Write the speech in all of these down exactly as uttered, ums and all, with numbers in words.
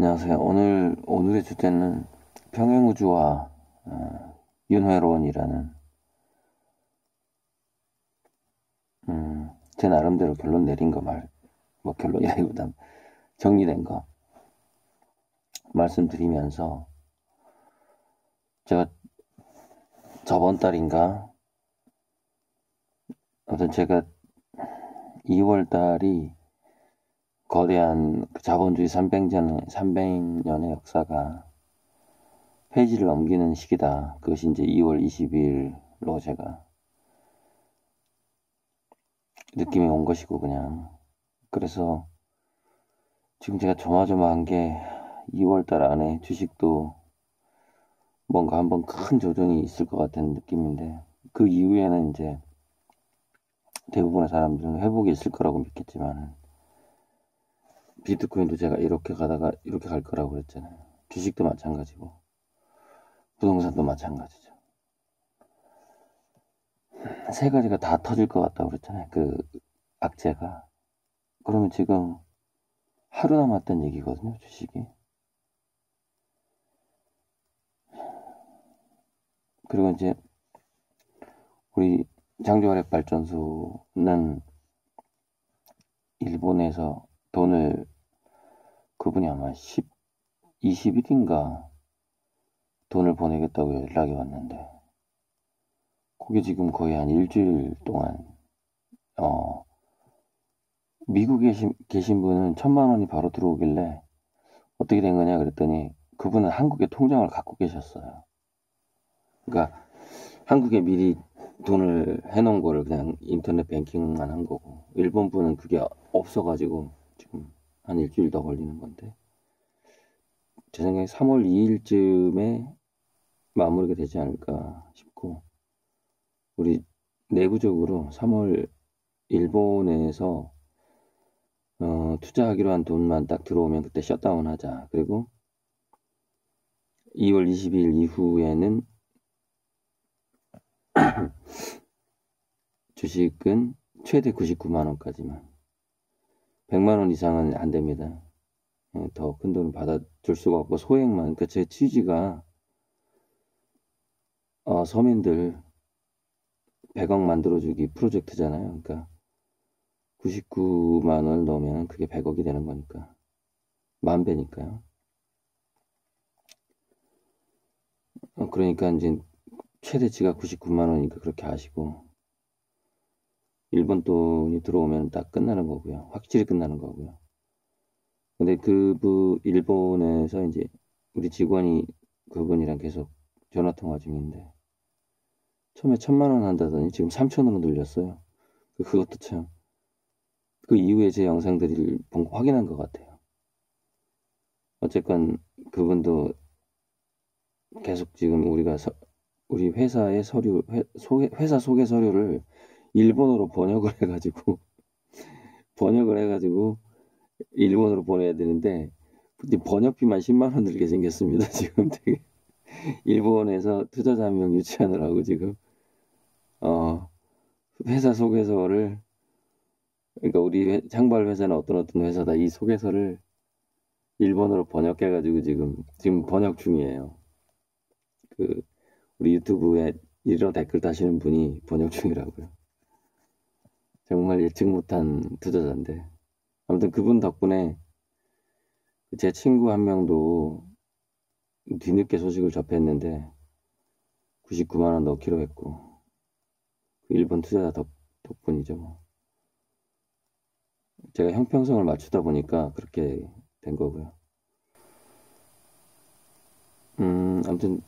안녕하세요. 오늘, 오늘의 주제는 평행우주와 어, 윤회론이라는, 음, 제 나름대로 결론 내린 거 말, 뭐 결론이라기보단 정리된 거 말씀드리면서, 제가 저번 달인가, 아무튼 제가 이월 달이 거대한 그 자본주의 삼백 년의, 삼백 년의 역사가 페이지를 넘기는 시기다. 그것이 이제 이월 이십일로 제가 느낌이 온 것이고, 그냥. 그래서 지금 제가 조마조마한 게 이월 달 안에 주식도 뭔가 한번 큰 조정이 있을 것 같은 느낌인데, 그 이후에는 이제 대부분의 사람들은 회복이 있을 거라고 믿겠지만, 비트코인도 제가 이렇게 가다가 이렇게 갈 거라고 그랬잖아요. 주식도 마찬가지고 부동산도 마찬가지죠. 세 가지가 다 터질 것 같다고 그랬잖아요. 그 악재가. 그러면 지금 하루 남았다는 얘기거든요, 주식이. 그리고 이제 우리 장조화력발전소는 일본에서 돈을, 그분이 아마 십, 이십 일인가 돈을 보내겠다고 연락이 왔는데, 그게 지금 거의 한 일주일 동안, 어, 미국에 계신, 계신 분은 천만 원이 바로 들어오길래 어떻게 된 거냐 그랬더니, 그분은 한국에 통장을 갖고 계셨어요. 그러니까 한국에 미리 돈을 해놓은 거를 그냥 인터넷 뱅킹만 한 거고, 일본 분은 그게 없어가지고 지금 한 일주일 더 걸리는 건데, 제 생각에 삼월 이일쯤에 마무리가 되지 않을까 싶고, 우리 내부적으로 삼월 일본에서 어, 투자하기로 한 돈만 딱 들어오면 그때 셧다운 하자. 그리고 이월 이십일 이후에는 주식은 최대 구십구만 원까지만. 백만 원 이상은 안 됩니다. 더 큰 돈을 받아줄 수가 없고, 소액만. 그러니까 제 취지가 어, 서민들 백억 만들어주기 프로젝트잖아요. 그러니까 구십구만 원을 넣으면 그게 백억이 되는 거니까. 만 배니까요. 어, 그러니까 이제 최대치가 구십구만 원이니까 그렇게 하시고, 일본 돈이 들어오면 딱 끝나는 거고요. 확실히 끝나는 거고요. 근데 그분 일본에서 이제 우리 직원이 그분이랑 계속 전화 통화 중인데, 처음에 천만 원 한다더니 지금 삼천으로 늘렸어요. 그것도 참, 그 이후에 제 영상들을 본 거 확인한 것 같아요. 어쨌건 그분도 계속 지금 우리가 서, 우리 회사의 서류, 회, 소개, 회사 소개 서류를 일본어로 번역을 해가지고 번역을 해가지고 일본어로 보내야 되는데, 번역비만 십만 원 들게 생겼습니다. 지금 되게 일본에서 투자자 한 명 유치하느라고 지금 어 회사 소개서를, 그러니까 우리 회, 창발 회사는 어떤 어떤 회사다, 이 소개서를 일본어로 번역해가지고 지금 지금 번역 중이에요. 그 우리 유튜브에 이런 댓글 다시는 분이 번역 중이라고요. 정말 예측 못한 투자자인데, 아무튼 그분 덕분에 제 친구 한 명도 뒤늦게 소식을 접했는데 구십구만 원 넣기로 했고, 일본 투자자 덕, 덕분이죠. 뭐. 제가 형평성을 맞추다 보니까 그렇게 된 거고요. 음, 아무튼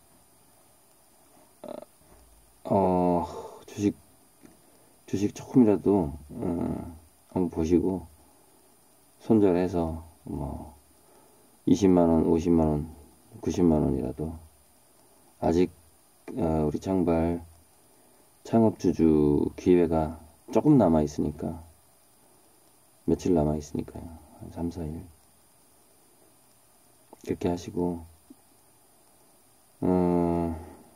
어, 주식 주식 조금이라도 음, 한번 보시고 손절해서 뭐 이십만 원, 오십만 원, 구십만 원이라도, 아직 어, 우리 창발 창업주주 기회가 조금 남아 있으니까, 며칠 남아 있으니까요. 한 삼, 사 일 그렇게 하시고, 음,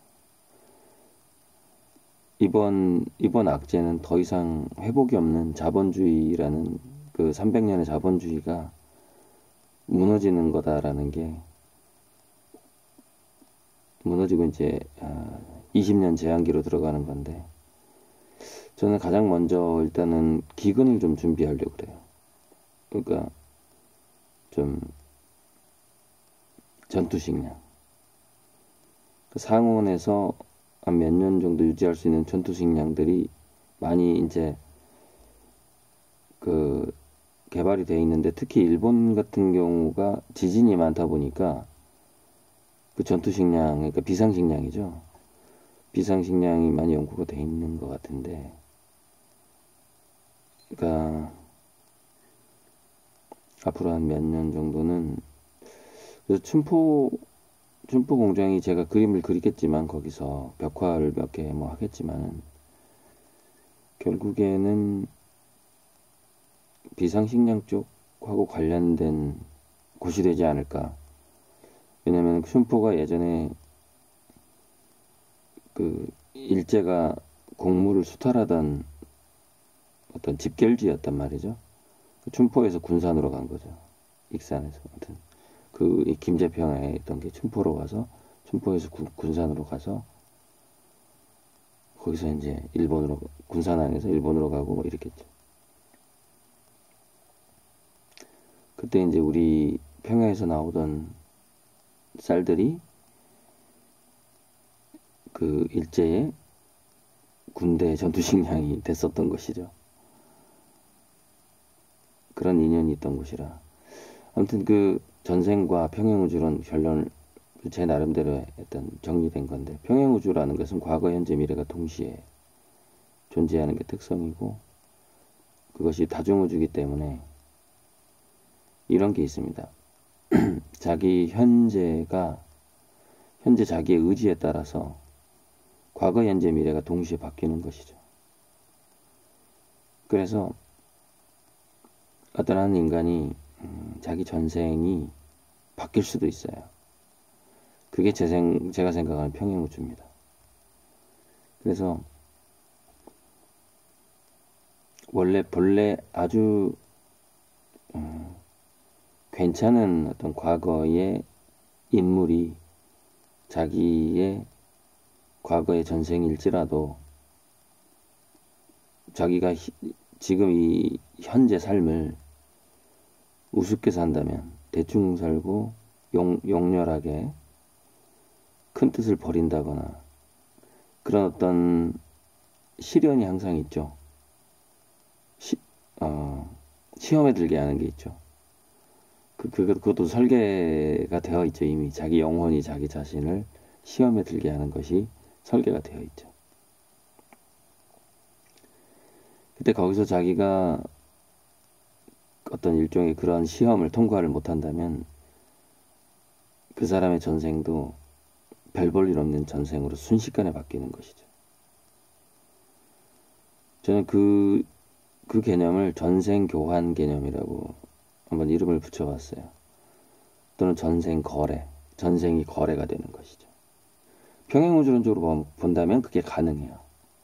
이번 이번 악재는 더 이상 회복이 없는 자본주의라는, 그 삼백 년의 자본주의가 무너지는 거다라는 게 무너지고 이제 이십 년 제한기로 들어가는 건데 저는 가장 먼저 일단은 기근을 좀 준비하려고 그래요. 그러니까 좀 전투식량 그 상온에서 한 몇 년 정도 유지할 수 있는 전투식량들이 많이 이제 그 개발이 돼 있는데 특히 일본 같은 경우가 지진이 많다 보니까 그 전투식량 그러니까 비상식량이죠. 비상식량이 많이 연구가 돼 있는 것 같은데 그러니까 앞으로 한 몇 년 정도는 그래서 춘포 춘포 공장이 제가 그림을 그리겠지만 거기서 벽화를 몇 개 뭐 하겠지만 결국에는 비상식량 쪽하고 관련된 곳이 되지 않을까. 왜냐면 춘포가 예전에 그 일제가 곡물을 수탈하던 어떤 집결지였단 말이죠. 춘포에서 군산으로 간 거죠. 익산에서. 아무튼 그 김제평야에 있던 게 춘포로 가서 춘포에서 구, 군산으로 가서 거기서 이제 일본으로 군산 안에서 일본으로 가고 뭐 이랬겠죠. 그때 이제 우리 평야에서 나오던 쌀들이 그 일제의 군대 전투식량이 됐었던 것이죠. 그런 인연이 있던 곳이라. 아무튼 그 전생과 평행우주론 결론을 제 나름대로 일단 정리된 건데 평행우주라는 것은 과거, 현재, 미래가 동시에 존재하는 게 특성이고 그것이 다중우주이기 때문에 이런 게 있습니다. 자기 현재가 현재 자기의 의지에 따라서 과거, 현재, 미래가 동시에 바뀌는 것이죠. 그래서 어떤 한 인간이 음, 자기 전생이 바뀔 수도 있어요. 그게 제 생, 제가 생각하는 평행우주입니다. 그래서 원래 본래 아주 음, 괜찮은 어떤 과거의 인물이 자기의 과거의 전생일지라도 자기가 히, 지금 이 현재 삶을 우습게 산다면 대충 살고 용, 용렬하게 큰 뜻을 버린다거나 그런 어떤 시련이 항상 있죠. 시, 어, 시험에 들게 하는 게 있죠. 그, 그, 그것도 설계가 되어 있죠. 이미 자기 영혼이 자기 자신을 시험에 들게 하는 것이 설계가 되어 있죠. 그때 거기서 자기가 어떤 일종의 그런 시험을 통과를 못한다면 그 사람의 전생도 별 볼 일 없는 전생으로 순식간에 바뀌는 것이죠. 저는 그, 그 개념을 전생 교환 개념이라고 한번 이름을 붙여봤어요. 또는 전생 거래, 전생이 거래가 되는 것이죠. 평행우주론적으로 본다면 그게 가능해요.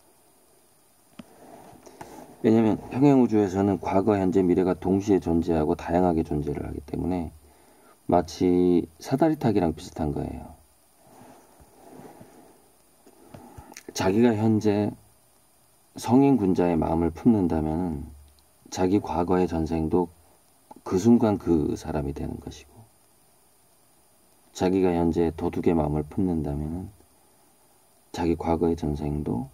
왜냐하면 평행우주에서는 과거, 현재, 미래가 동시에 존재하고 다양하게 존재를 하기 때문에 마치 사다리 타기랑 비슷한 거예요. 자기가 현재 성인 군자의 마음을 품는다면 자기 과거의 전생도 그 순간 그 사람이 되는 것이고 자기가 현재 도둑의 마음을 품는다면 자기 과거의 전생도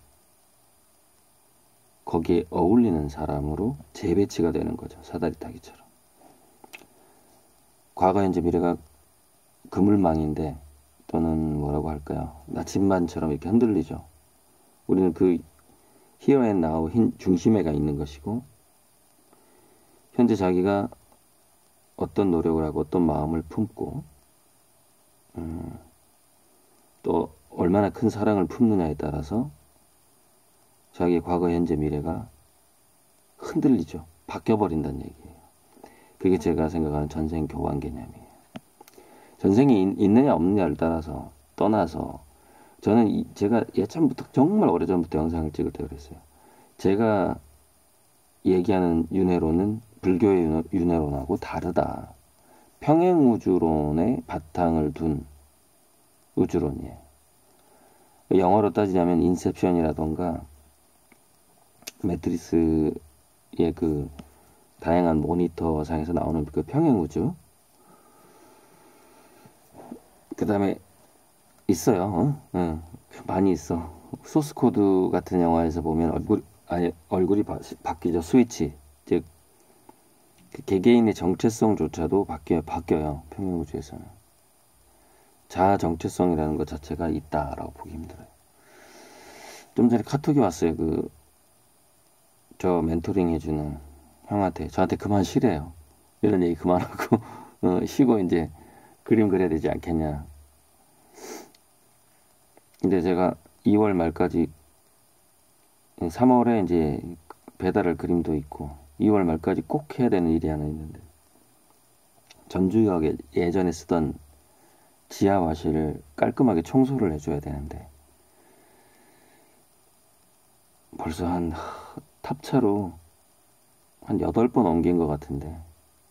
거기에 어울리는 사람으로 재배치가 되는 거죠. 사다리 타기처럼. 과거, 현재, 미래가 그물망인데 또는 뭐라고 할까요? 나침반처럼 이렇게 흔들리죠. 우리는 그 here and now 중심에가 있는 것이고 현재 자기가 어떤 노력을 하고 어떤 마음을 품고 음, 또 얼마나 큰 사랑을 품느냐에 따라서 자기의 과거, 현재, 미래가 흔들리죠. 바뀌어버린다는 얘기예요. 그게 제가 생각하는 전생 교환 개념이에요. 전생이 있느냐 없느냐를 따라서 떠나서 저는 이, 제가 예전부터 정말 오래전부터 영상을 찍을 때 그랬어요. 제가 얘기하는 윤회론은 불교의 윤회론하고 다르다. 평행우주론의 바탕을 둔 우주론이에요. 영어로 따지자면 인셉션이라던가 매트리스의 그 다양한 모니터 상에서 나오는 그 평행우주. 그 다음에 있어요. 어? 어, 많이 있어. 소스코드 같은 영화에서 보면 얼굴, 아니, 얼굴이 바, 바뀌죠. 스위치. 즉, 그 개개인의 정체성조차도 바뀌어요. 바뀌어요. 평행우주에서는. 자아 정체성이라는 것 자체가 있다라고 보기 힘들어요. 좀 전에 카톡이 왔어요. 그, 저 멘토링 해주는 형한테. 저한테 그만 쉬래요. 이런 얘기 그만하고, 어, 쉬고 이제 그림 그려야 되지 않겠냐. 근데 제가 이월 말까지, 삼월에 이제 배달할 그림도 있고, 이월 말까지 꼭 해야 되는 일이 하나 있는데, 전주역에 예전에 쓰던 지하화실을 깔끔하게 청소를 해줘야 되는데, 벌써 한 탑차로 한 여덟 번 옮긴 것 같은데,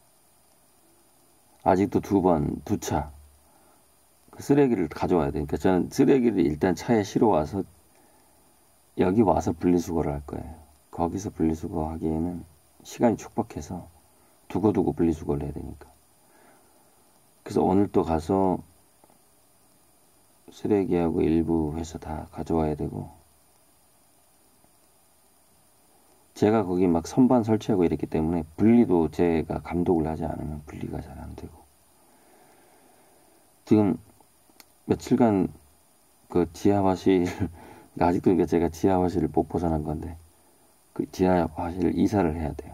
아직도 두 번, 두 차, 그 쓰레기를 가져와야 되니까 저는 쓰레기를 일단 차에 실어 와서 여기 와서 분리수거를 할 거예요. 거기서 분리수거 하기에는 시간이 촉박해서 두고두고 분리수거를 해야 되니까. 그래서 오늘 또 가서 쓰레기하고 일부 해서 다 가져와야 되고, 제가 거기 막 선반 설치하고 이랬기 때문에 분리도 제가 감독을 하지 않으면 분리가 잘 안 되고, 지금 며칠간 그 지하화실 아직도 이게 제가 지하화실을 못 벗어난 건데, 그 지하화실 이사를 해야 돼요.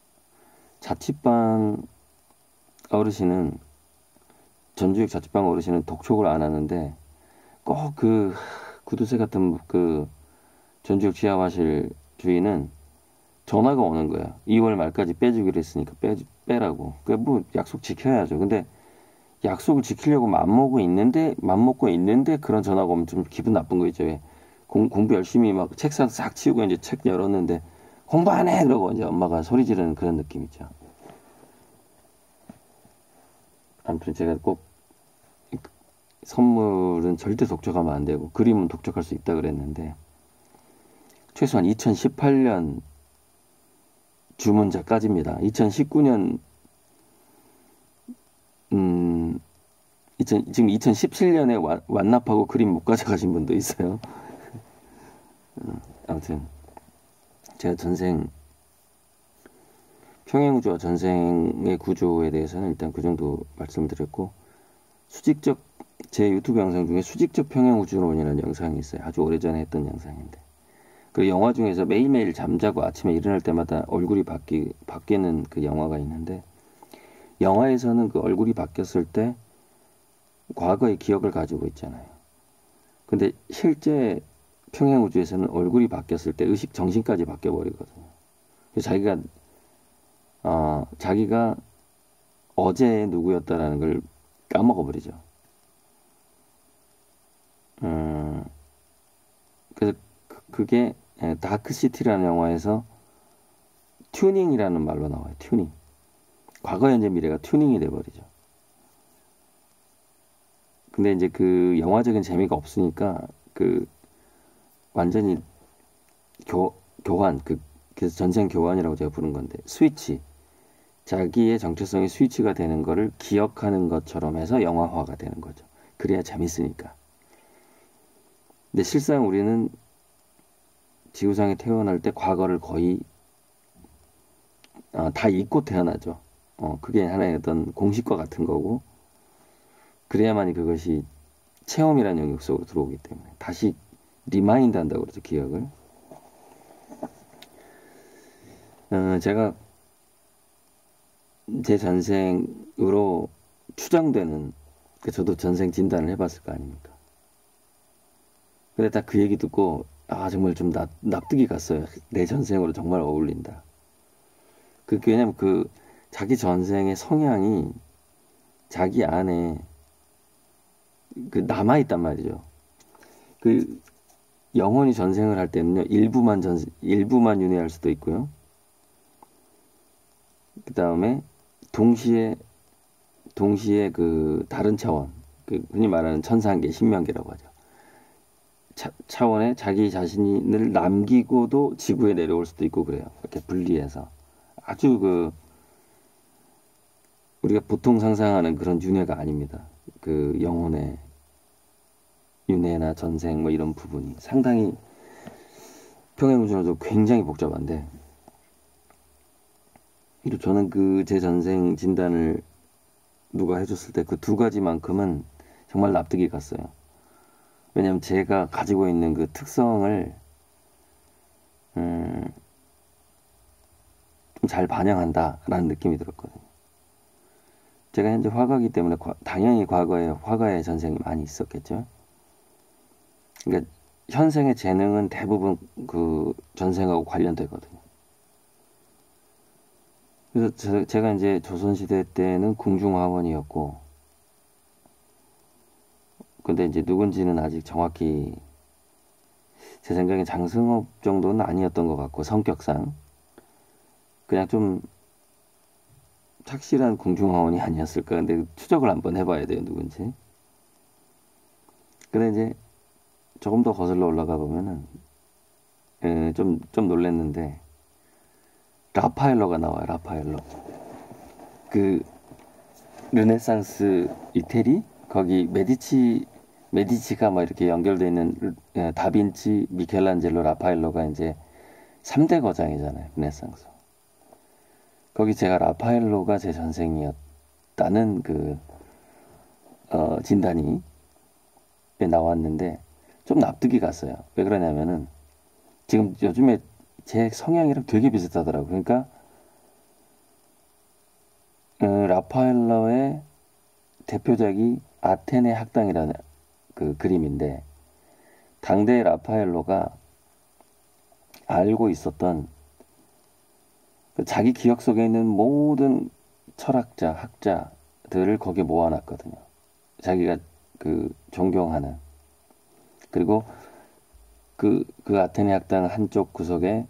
자취방 어르신은, 전주역 자취방 어르신은 독촉을 안 하는데 꼭 그 구두쇠 같은 그 전주역 지하화실 주인은 전화가 오는 거야. 이월 말까지 빼주기로 했으니까 빼, 빼라고. 그 뭐 약속 지켜야죠. 근데 약속을 지키려고 맘먹고 있는데 맘먹고 있는데 그런 전화가 오면 좀 기분 나쁜 거 있죠. 왜? 공, 공부 열심히 막 책상 싹 치우고 이제 책 열었는데 공부 안 해! 그러고 이제 엄마가 소리 지르는 그런 느낌 있죠. 아무튼 제가 꼭 선물은 절대 독촉하면 안 되고 그림은 독촉할 수 있다 그랬는데, 최소한 이천십팔 년 주문자까지입니다. 이천십구 년 음, 이천, 지금 이천십칠 년에 와, 완납하고 그림 못 가져가신 분도 있어요. 어, 아무튼 제가 전생 평행우주와 전생의 구조에 대해서는 일단 그 정도 말씀드렸고, 수직적 제 유튜브 영상 중에 수직적 평행우주론이라는 영상이 있어요. 아주 오래전에 했던 영상인데, 그 영화 중에서 매일매일 잠자고 아침에 일어날 때마다 얼굴이 바뀌, 바뀌는 그 영화가 있는데, 영화에서는 그 얼굴이 바뀌었을 때 과거의 기억을 가지고 있잖아요. 근데 실제 평행우주에서는 얼굴이 바뀌었을 때 의식 정신까지 바뀌어버리거든요. 그래서 자기가 어, 자기가 어제 누구였다라는 걸 까먹어버리죠. 음, 그래서 그- 그게 다크시티라는 영화에서 튜닝이라는 말로 나와요. 튜닝. 과거, 현재, 미래가 튜닝이 돼버리죠. 근데 이제 그 영화적인 재미가 없으니까 그 완전히 교, 교환, 그, 그래서 전생 교환이라고 제가 부른 건데, 스위치. 자기의 정체성이 스위치가 되는 거를 기억하는 것처럼 해서 영화화가 되는 거죠. 그래야 재밌으니까. 근데 실상 우리는 지구상에 태어날 때 과거를 거의 어, 다 잊고 태어나죠. 어, 그게 하나의 어떤 공식과 같은 거고, 그래야만이 그것이 체험이라는 영역 속으로 들어오기 때문에 다시 리마인드 한다고 그러죠, 기억을. 어, 제가 제 전생으로 추정되는, 그 저도 전생 진단을 해봤을 거 아닙니까? 근데 딱 그 얘기 듣고 아 정말 좀 납, 납득이 갔어요. 내 전생으로 정말 어울린다. 그 왜냐면 그 자기 전생의 성향이 자기 안에 그 남아 있단 말이죠. 그 영원히 전생을 할 때는요, 일부만 전 일부만 윤회할 수도 있고요. 그 다음에 동시에 동시에 그 다른 차원, 그 흔히 말하는 천상계, 신명계라고 하죠. 차, 차원에 자기 자신을 남기고도 지구에 내려올 수도 있고 그래요. 이렇게 분리해서 아주 그 우리가 보통 상상하는 그런 윤회가 아닙니다. 그 영혼의 윤회나 전생 뭐 이런 부분이 상당히 평행우주로도 굉장히 복잡한데, 그리고 저는 그 제 전생 진단을 누가 해줬을 때 그 두 가지만큼은 정말 납득이 갔어요. 왜냐하면 제가 가지고 있는 그 특성을 음, 좀 잘 반영한다라는 느낌이 들었거든요. 제가 현재 화가이기 때문에 과, 당연히 과거에 화가의 전생이 많이 있었겠죠. 그러니까 현생의 재능은 대부분 그 전생하고 관련되거든요. 그래서 제, 제가 이제 조선시대 때는 궁중화원이었고, 근데 이제 누군지는 아직 정확히 제 생각엔 장승업 정도는 아니었던 것 같고, 성격상 그냥 좀 착실한 궁중화원이 아니었을까. 근데 추적을 한번 해봐야 돼요, 누군지. 근데 이제 조금 더 거슬러 올라가 보면은 좀, 좀 놀랬는데 라파엘로가 나와요. 라파엘로. 그 르네상스 이태리 거기 메디치 메디치가 막 이렇게 연결돼 있는 다빈치, 미켈란젤로, 라파엘로가 이제 삼 대 거장이잖아요. 르네상스. 거기 제가 라파엘로가 제 전생이었다는 그 어, 진단이 나왔는데 좀 납득이 갔어요. 왜 그러냐면은 지금 요즘에 제 성향이랑 되게 비슷하더라고요. 그러니까 어, 라파엘로의 대표작이 아테네 학당이라는 그 그림인데, 당대 라파엘로가 알고 있었던 그 자기 기억 속에 있는 모든 철학자, 학자들을 거기에 모아놨거든요. 자기가 그 존경하는. 그리고 그, 그 아테네 학당 한쪽 구석에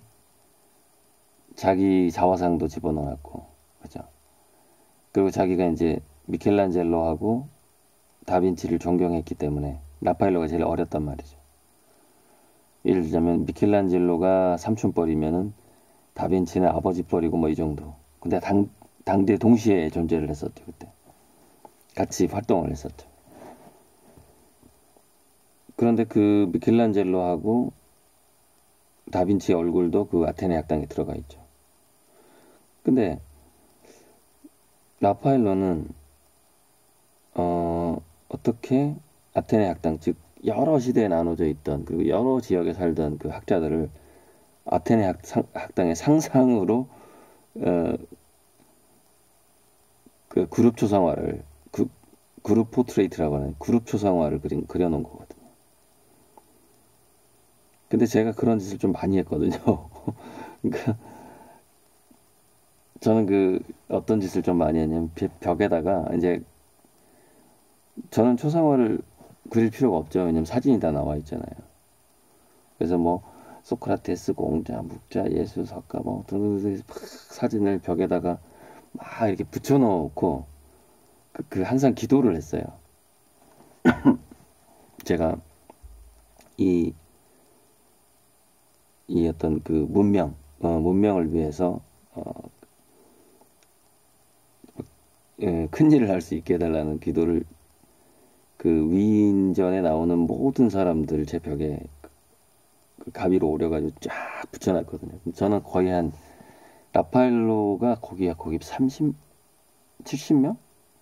자기 자화상도 집어넣었고, 그죠? 그리고 자기가 이제 미켈란젤로하고 다빈치를 존경했기 때문에 라파엘로가 제일 어렸단 말이죠. 예를 들자면 미켈란젤로가 삼촌뻘이면은 다빈치는 아버지뻘이고 뭐 이 정도. 근데 당, 당대 동시에 존재를 했었죠, 그때. 같이 활동을 했었죠. 그런데 그 미켈란젤로하고 다빈치 얼굴도 그 아테네 학당에 들어가 있죠. 근데 라파엘로는 어, 어떻게 아테네 학당, 즉 여러 시대에 나눠져 있던 그리고 여러 지역에 살던 그 학자들을 아테네 학, 상, 학당의 상상으로 어, 그 그룹 초상화를 그, 그룹 포트레이트라고 하는 그룹 초상화를 그린, 그려놓은 거거든요. 근데 제가 그런 짓을 좀 많이 했거든요. 그러니까 저는 그 어떤 짓을 좀 많이 했냐면 벽에다가 이제 저는 초상화를 그릴 필요가 없죠. 왜냐면 사진이 다 나와 있잖아요. 그래서 뭐 소크라테스, 공자, 묵자, 예수, 석가 뭐 등등 사진을 벽에다가 막 이렇게 붙여놓고 그, 그 항상 기도를 했어요. 제가 이, 이 어떤 그 문명, 어, 문명을 위해서 어, 예, 큰 일을 할 수 있게 해달라는 기도를 그 위인전에 나오는 모든 사람들 제 벽에 그 가위로 오려가지고 쫙 붙여놨거든요. 저는 거의 한 라파엘로가 거기야 거기 삼십, 칠십 명?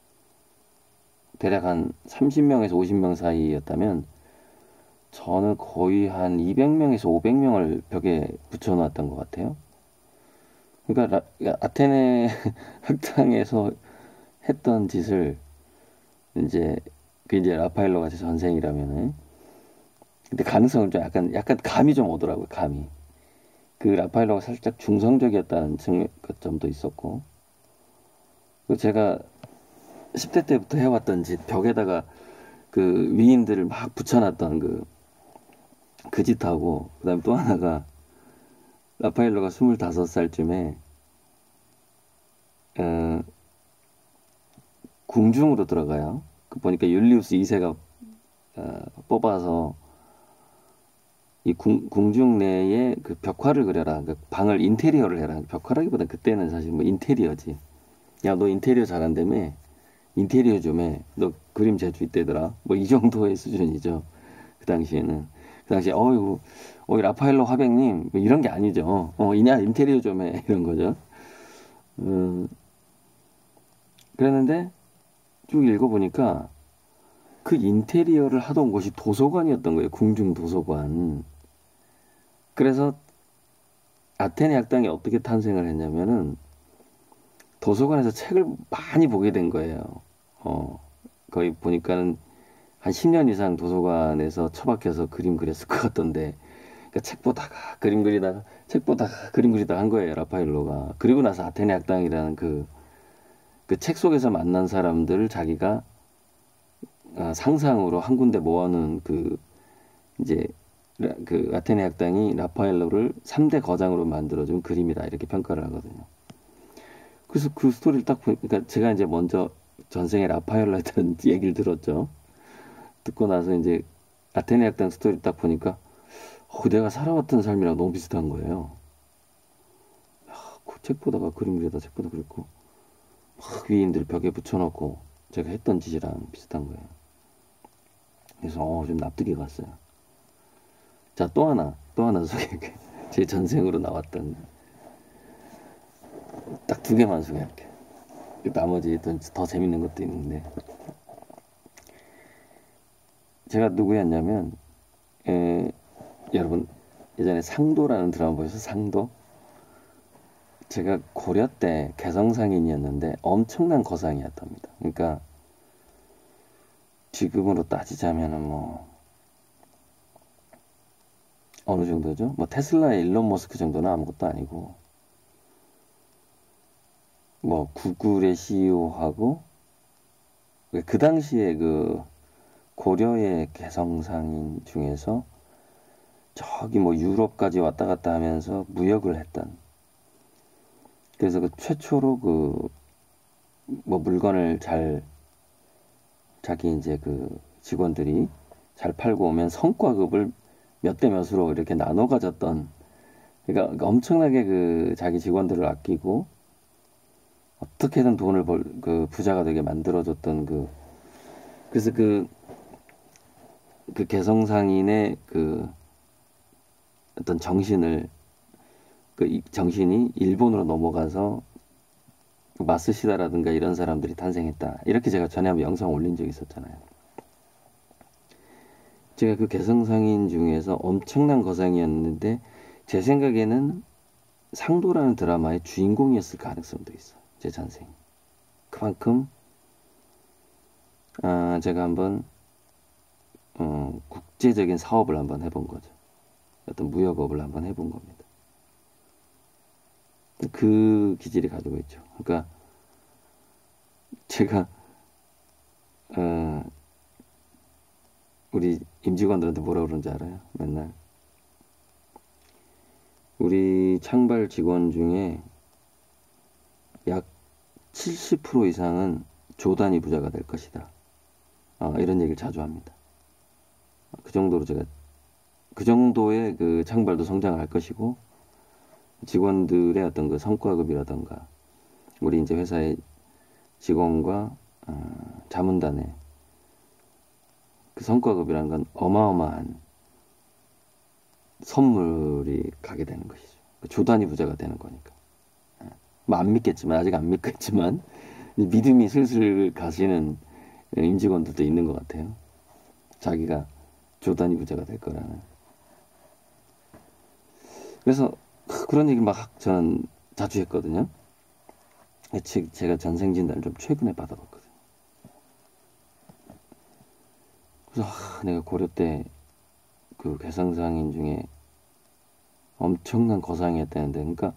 대략 한 삼십 명에서 오십 명 사이였다면 저는 거의 한 이백 명에서 오백 명을 벽에 붙여놨던 것 같아요. 그러니까 라, 아테네 학당에서 했던 짓을 이제 그 이제 라파엘로가 제 전생이라면은, 근데 가능성은 좀 약간 약간 감이 좀 오더라고요. 감이 그 라파엘로가 살짝 중성적이었다는 증, 그 점도 있었고, 그 제가 십 대 때부터 해왔던 짓 벽에다가 그 위인들을 막 붙여놨던 그 그 짓하고, 그다음에 또 하나가 라파엘로가 스물다섯 살쯤에 어, 궁중으로 들어가요. 그 보니까 율리우스 이 세가 어, 뽑아서 이 궁, 궁중 내에 그 벽화를 그려라. 그 방을 인테리어를 해라. 벽화라기보다 그때는 사실 뭐 인테리어지. 야, 너 인테리어 잘한다며? 인테리어 좀 해. 너 그림 재주 있대더라. 뭐 이 정도의 수준이죠. 그 당시에는. 그 당시에 어이구, 어이 라파엘로 화백님 뭐 이런 게 아니죠. 어, 이냐 인테리어 좀 해. 이런 거죠. 음, 그랬는데 쭉 읽어보니까 그 인테리어를 하던 곳이 도서관이었던 거예요. 궁중 도서관. 그래서 아테네 학당이 어떻게 탄생을 했냐면은 도서관에서 책을 많이 보게 된 거예요. 어, 거의 보니까는 한 십 년 이상 도서관에서 처박혀서 그림 그렸을 것 같던데, 그러니까 책 보다가 그림 그리다가 책 보다가 그림 그리다가 한 거예요, 라파엘로가. 그리고 나서 아테네 학당이라는 그, 그 책 속에서 만난 사람들을 자기가 아, 상상으로 한 군데 모아놓은 그 이제 그 아테네 학당이 라파엘로를 삼 대 거장으로 만들어준 그림이다 이렇게 평가를 하거든요. 그래서 그 스토리를 딱 보니까 그러니까 제가 이제 먼저 전생에 라파엘로에 대한 얘기를 들었죠. 듣고 나서 이제 아테네 학당 스토리 딱 보니까 어, 내가 살아왔던 삶이랑 너무 비슷한 거예요. 야, 그책 보다가 그림 그리다 책 보다 그랬고 막 위인들 벽에 붙여놓고 제가 했던 짓이랑 비슷한 거예요. 그래서 어, 좀 납득이 갔어요. 자, 또 하나 또 하나 소개할게요. 제 전생으로 나왔던 딱 두 개만 소개할게요. 나머지 더, 더 재밌는 것도 있는데 제가 누구였냐면 에, 여러분 예전에 상도라는 드라마 보셔서 상도? 제가 고려 때 개성상인이었는데 엄청난 거상이었답니다. 그러니까 지금으로 따지자면은 뭐 어느 정도죠? 뭐 테슬라의 일론 머스크 정도는 아무것도 아니고 뭐 구글의 씨이오하고 그 당시에 그 고려의 개성상인 중에서 저기 뭐 유럽까지 왔다 갔다 하면서 무역을 했던 그래서 그 최초로 그 뭐 물건을 잘 자기 이제 그 직원들이 잘 팔고 오면 성과급을 몇 대 몇으로 이렇게 나눠 가졌던 그러니까 엄청나게 그 자기 직원들을 아끼고 어떻게든 돈을 벌 그 부자가 되게 만들어줬던 그 그래서 그 그 개성상인의 그 어떤 정신을 그 정신이 일본으로 넘어가서 마스시다라든가 이런 사람들이 탄생했다. 이렇게 제가 전에 한번 영상 올린 적이 있었잖아요. 제가 그 개성상인 중에서 엄청난 거상이었는데 제 생각에는 상도라는 드라마의 주인공이었을 가능성도 있어요. 제 전생. 그만큼 아, 제가 한번 어, 국제적인 사업을 한번 해본 거죠. 어떤 무역업을 한번 해본 겁니다. 그 기질이 가지고 있죠. 그러니까 제가 어, 우리 임직원들한테 뭐라 그러는지 알아요? 맨날 우리 창발 직원 중에 약 칠십 퍼센트 이상은 조단위 부자가 될 것이다. 어, 이런 얘기를 자주 합니다. 그 정도로 제가 그 정도의 그 창발도 성장을 할 것이고 직원들의 어떤 그 성과급이라던가 우리 이제 회사의 직원과 어, 자문단의 그 성과급이라는 건 어마어마한 선물이 가게 되는 것이죠. 조단위 부자가 되는 거니까. 뭐 안 믿겠지만 아직 안 믿겠지만 믿음이 슬슬 가시는 임직원들도 있는 것 같아요. 자기가 조단위 부자가 될 거라는. 그래서 그런 얘기 막 저는 자주 했거든요. 제가 전생진단을 좀 최근에 받아봤거든요. 그래서 아, 내가 고려 때 그 개성상인 중에 엄청난 거상이었다는데, 그러니까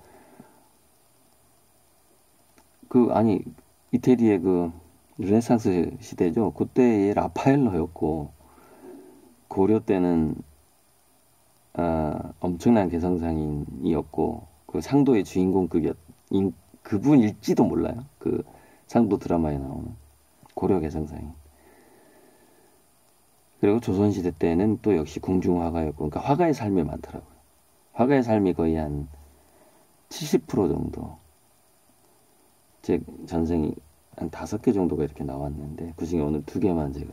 그 아니 이태리의 그 르네상스 시대죠. 그때의 라파엘로였고 고려 때는 아, 엄청난 개성상인이었고 그 상도의 주인공급이었 인, 그분일지도 몰라요. 그 상도 드라마에 나오는. 고려 개성사인. 그리고 조선시대 때는 또 역시 궁중화가였고, 그러니까 화가의 삶이 많더라고요. 화가의 삶이 거의 한 칠십 퍼센트 정도. 제 전생이 한 다섯 개 정도가 이렇게 나왔는데, 그 중에 오늘 두 개만 지금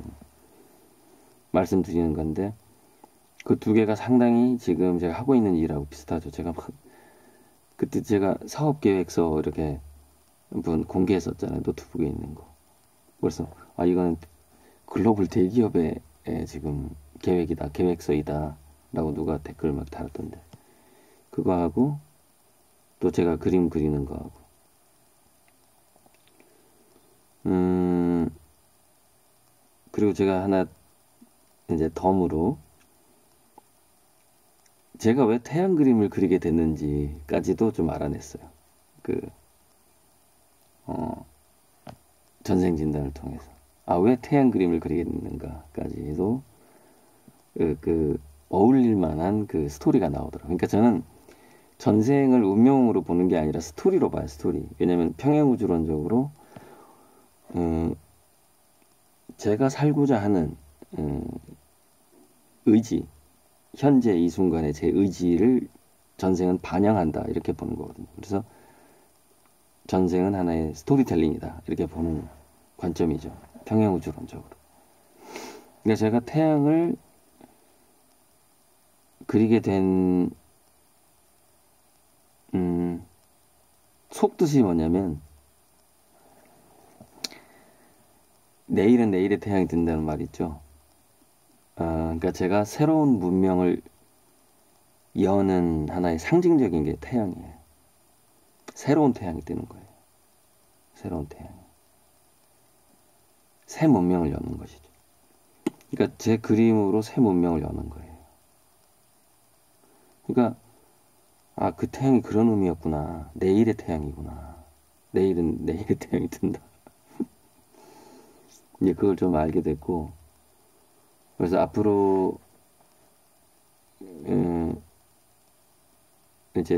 말씀드리는 건데, 그 두 개가 상당히 지금 제가 하고 있는 일하고 비슷하죠. 제가 막, 그때 제가 사업계획서 이렇게 한번 공개했었잖아요. 노트북에 있는 거. 그래서, 아, 이거는 글로벌 대기업의 지금 계획이다, 계획서이다. 라고 누가 댓글 막 달았던데. 그거 하고, 또 제가 그림 그리는 거 하고. 음, 그리고 제가 하나, 이제 덤으로, 제가 왜 태양 그림을 그리게 됐는지까지도 좀 알아냈어요. 그, 어, 전생 진단을 통해서. 아, 왜 태양 그림을 그리게 됐는가까지도 그, 그 어울릴 만한 그 스토리가 나오더라고요. 그러니까 저는 전생을 운명으로 보는 게 아니라 스토리로 봐요, 스토리. 왜냐면 평행우주론적으로, 음, 제가 살고자 하는, 음, 의지, 현재 이 순간의 제 의지를 전생은 반영한다. 이렇게 보는 거거든요. 그래서 전생은 하나의 스토리텔링이다. 이렇게 보는 관점이죠. 평행우주론적으로. 그러니까 제가 태양을 그리게 된, 음, 속뜻이 뭐냐면, 내일은 내일의 태양이 든다는 말 있죠. 아, 그러니까 제가 새로운 문명을 여는 하나의 상징적인 게 태양이에요. 새로운 태양이 뜨는 거예요. 새로운 태양. 새 문명을 여는 것이죠. 그러니까 제 그림으로 새 문명을 여는 거예요. 그러니까 아, 그 태양이 그런 의미였구나. 내일의 태양이구나. 내일은 내일의 태양이 뜬다. 이제 그걸 좀 알게 됐고, 그래서 앞으로 음, 이제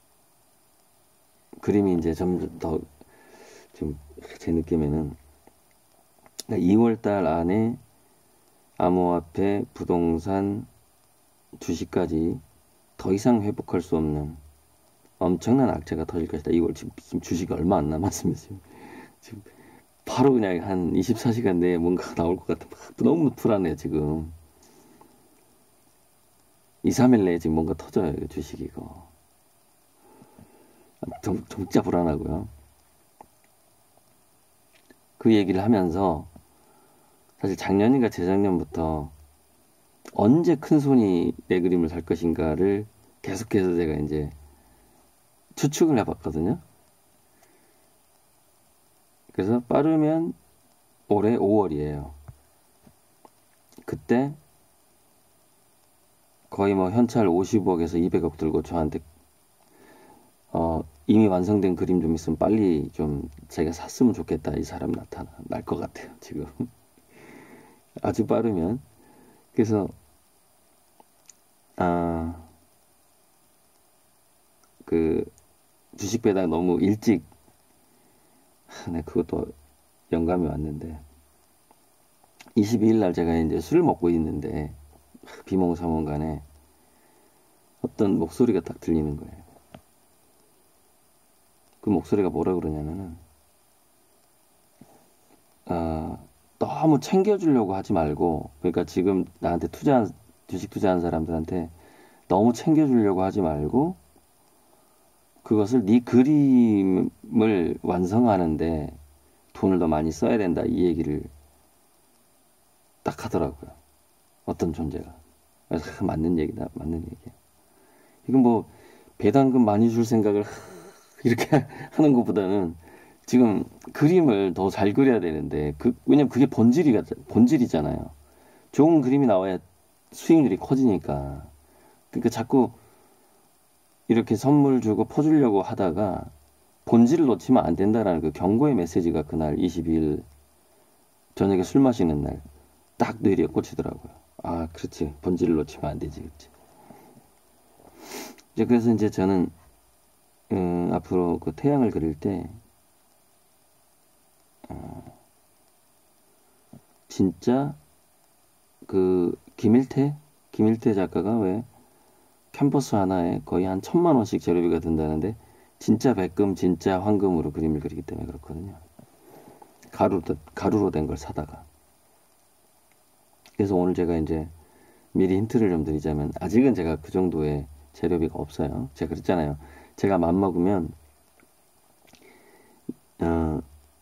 그림이 이제 점점 더 좀 제 느낌에는 이월 달 안에 암호화폐, 부동산, 주식까지 더 이상 회복할 수 없는 엄청난 악재가 터질 것이다. 이월 지금, 지금 주식이 얼마 안 남았습니다. 지금, 지금 바로 그냥 한 이십사 시간 내에 뭔가 나올 것 같아. 너무 불안해 지금. 이, 삼 일 내에 지금 뭔가 터져요. 주식이 이거. 좀, 진짜 불안하고요. 그 얘기를 하면서 사실 작년인가 재작년부터 언제 큰 손이 내 그림을 살 것인가를 계속해서 제가 이제 추측을 해봤거든요. 그래서 빠르면 올해 오월이에요. 그때 거의 뭐 현찰 오십억에서 이백억 들고 저한테 어, 이미 완성된 그림 좀 있으면 빨리 좀 제가 샀으면 좋겠다. 이 사람 나타나 날 것 같아요. 지금 아주 빠르면. 그래서 아, 그 주식 배당 너무 일찍, 네, 그것도 영감이 왔는데 이십이 일 날 제가 이제 술을 먹고 있는데 비몽사몽간에 어떤 목소리가 딱 들리는 거예요. 그 목소리가 뭐라 그러냐면은 아, 너무 챙겨주려고 하지 말고, 그러니까 지금 나한테 투자한 주식 투자한 사람들한테 너무 챙겨주려고 하지 말고 그것을 네 그림을 완성하는데 돈을 더 많이 써야 된다. 이 얘기를 딱 하더라고요. 어떤 존재가. 그래서 맞는 얘기다. 맞는 얘기야. 이건 뭐 배당금 많이 줄 생각을 이렇게 하는 것보다는 지금 그림을 더 잘 그려야 되는데, 그, 왜냐면 그게 본질이가, 본질이잖아요. 좋은 그림이 나와야 수익률이 커지니까. 그러니까 자꾸 이렇게 선물 주고 퍼주려고 하다가 본질을 놓치면 안 된다라는 그 경고의 메시지가 그날 이십이 일 저녁에 술 마시는 날 딱 뇌리에 꽂히더라고요. 아, 그렇지. 본질을 놓치면 안 되지, 그렇지. 이제 그래서 이제 저는 음, 앞으로 그 태양을 그릴 때 어, 진짜 그 김일태 김일태 작가가 왜 캔버스 하나에 거의 한 천만 원씩 재료비가 든다는데 진짜 백금 진짜 황금으로 그림을 그리기 때문에 그렇거든요. 가루 가루로 된 걸 사다가. 그래서 오늘 제가 이제 미리 힌트를 좀 드리자면 아직은 제가 그 정도의 재료비가 없어요. 제가 그랬잖아요. 제가 맘먹으면 어,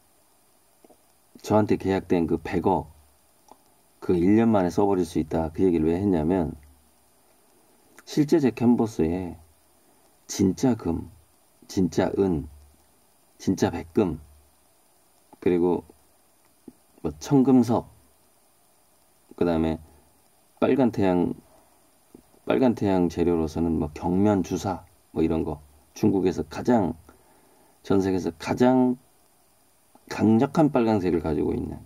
저한테 계약된 그 백억 그 일 년 만에 써버릴 수 있다. 그 얘기를 왜 했냐면 실제 제 캔버스에 진짜 금, 진짜 은, 진짜 백금 그리고 뭐 청금석 그 다음에 빨간 태양 빨간 태양 재료로서는 뭐 경면 주사 뭐 이런 거 중국에서 가장 전 세계에서 가장 강력한 빨간색을 가지고 있는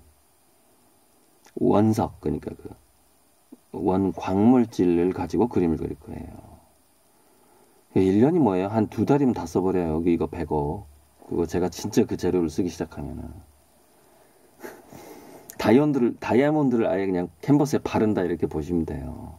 원석 그러니까 그 원 광물질을 가지고 그림을 그릴 거예요. 일 년이 뭐예요? 한 두 달이면 다 써버려요. 여기 이거 백억. 그거 제가 진짜 그 재료를 쓰기 시작하면은 다이아몬드를 다이아몬드를 아예 그냥 캔버스에 바른다 이렇게 보시면 돼요.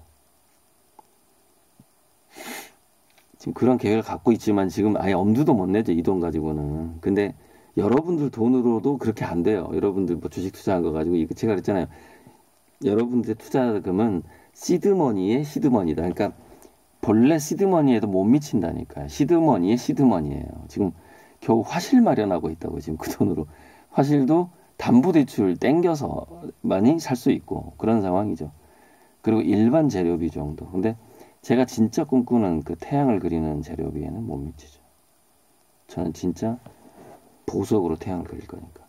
지금 그런 계획을 갖고 있지만 지금 아예 엄두도 못 내죠. 이 돈 가지고는. 근데 여러분들 돈으로도 그렇게 안 돼요. 여러분들 뭐 주식 투자한 거 가지고 이거 제가 그랬잖아요. 여러분들의 투자금은 시드머니의 시드머니다. 그러니까 본래 시드머니에도 못 미친다니까요. 시드머니의 시드머니예요. 지금 겨우 화실 마련하고 있다고 지금 그 돈으로. 화실도 담보대출 땡겨서 많이 살 수 있고 그런 상황이죠. 그리고 일반 재료비 정도. 근데 제가 진짜 꿈꾸는 그 태양을 그리는 재료비에는 못 미치죠. 저는 진짜 보석으로 태양을 그릴 거니까.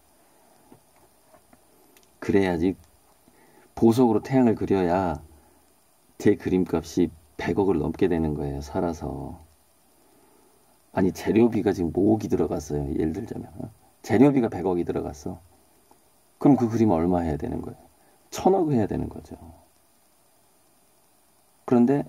그래야지 보석으로 태양을 그려야 제 그림값이 백억을 넘게 되는 거예요. 살아서. 아니 재료비가 지금 오억이 들어갔어요. 예를 들자면. 재료비가 백억이 들어갔어. 그럼 그 그림 얼마 해야 되는 거예요? 천억 해야 되는 거죠. 그런데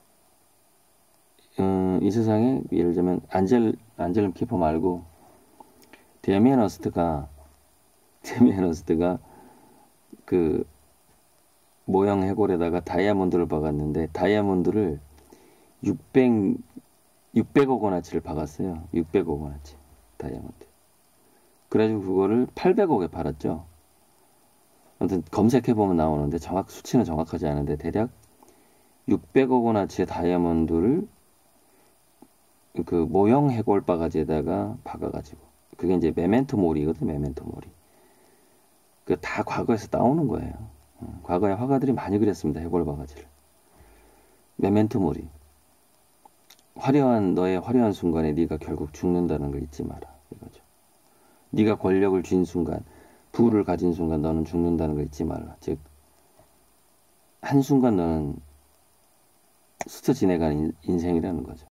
음, 이 세상에 예를 들자면 안젤 안젤 키퍼 말고 데미안 허스트가 데미안 허스트가 그 모형 해골에다가 다이아몬드를 박았는데 다이아몬드를 육백 육백억 원어치를 박았어요. 육백억 원어치 다이아몬드. 그래가지고 그거를 팔백억에 팔았죠. 아무튼 검색해보면 나오는데 정확 수치는 정확하지 않은데 대략 육백억 원어치의 다이아몬드를 그 모형 해골 바가지에다가 박아가지고 그게 이제 메멘토 모리거든. 메멘토 모리. 그 다 과거에서 따오는 거예요. 과거에 화가들이 많이 그렸습니다. 해골 바가지를. 메멘토 모리. 화려한 너의 화려한 순간에 네가 결국 죽는다는 걸 잊지 마라. 이거죠. 네가 권력을 쥔 순간, 부를 가진 순간 너는 죽는다는 걸 잊지 말라. 즉 한순간 너는 스쳐 지내가는 인생이라는 거죠.